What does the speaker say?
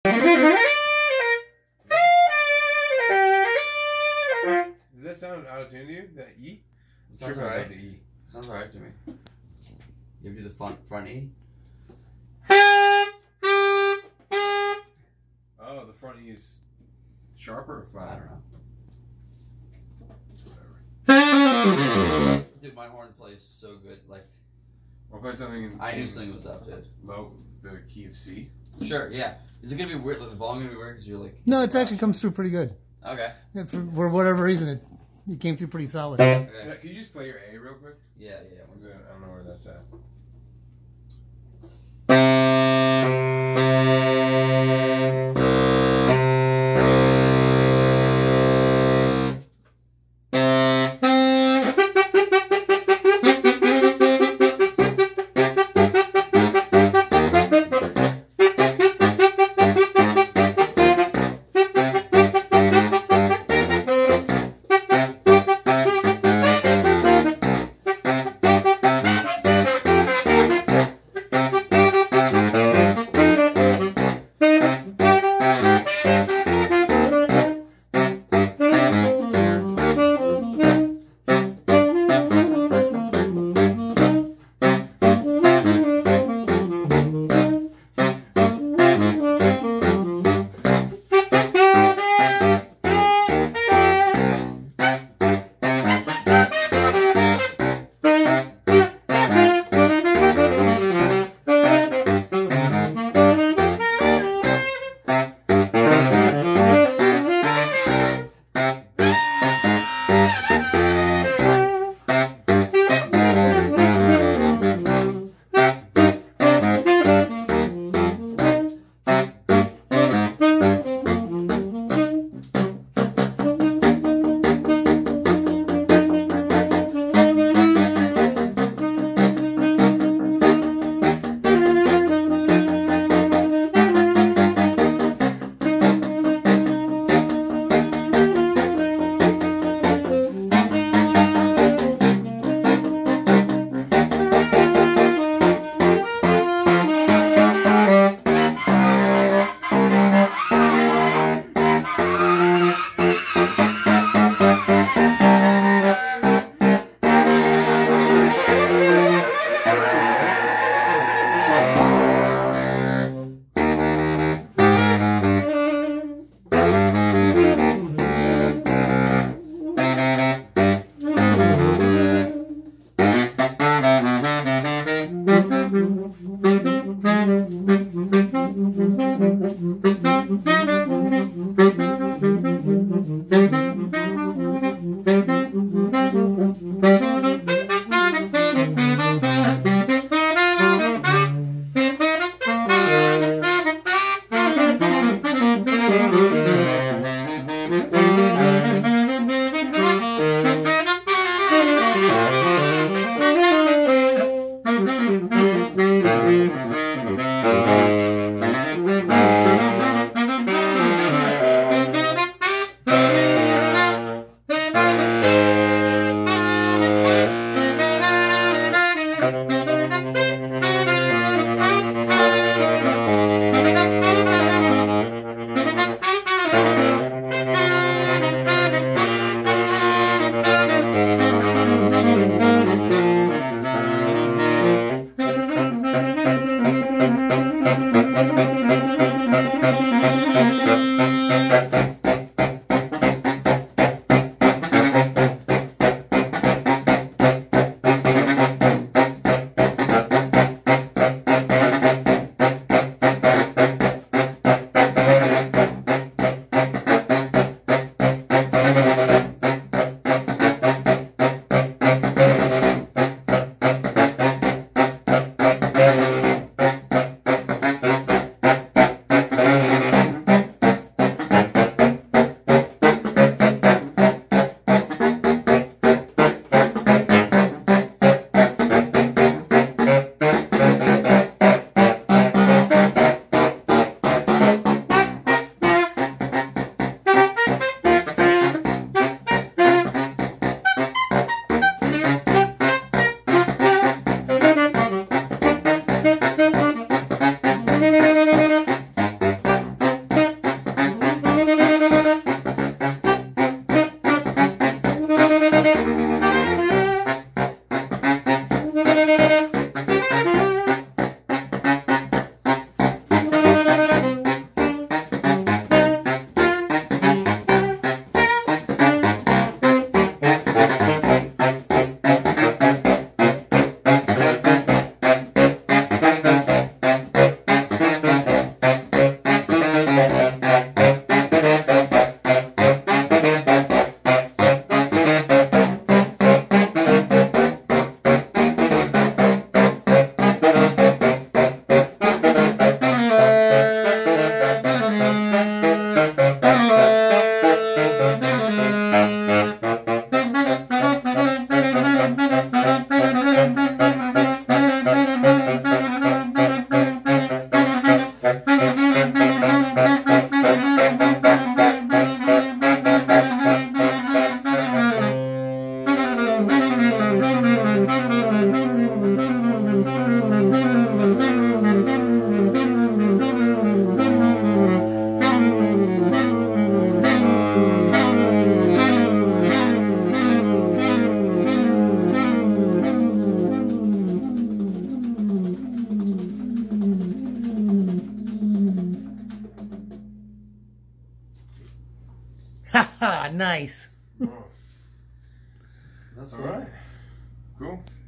Does that sound out of tune to you? That E? Sounds Tripping alright. about the E. Sounds alright to me. You ever do the front E? Oh, the front E is sharper or I flatter? don't know. Dude, my horn plays so good. Like, I'll play something in. I knew something was up, dude. Low, the key of C. Sure, yeah. Is it gonna be weird? Like, the volume gonna be weird because you're like. No, it actually comes through pretty good. Okay. Yeah, for whatever reason, it came through pretty solid. Okay. Can you just play your A real quick? Yeah. I don't know where that's at. Haha, nice. Oh, That's all cool. right. Cool.